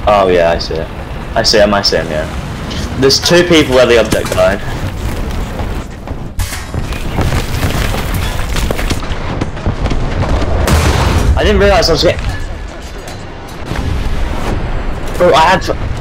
Oh yeah, I see it. I see him, yeah. There's two people where the object died. I didn't realise I was getting... Bro, I had...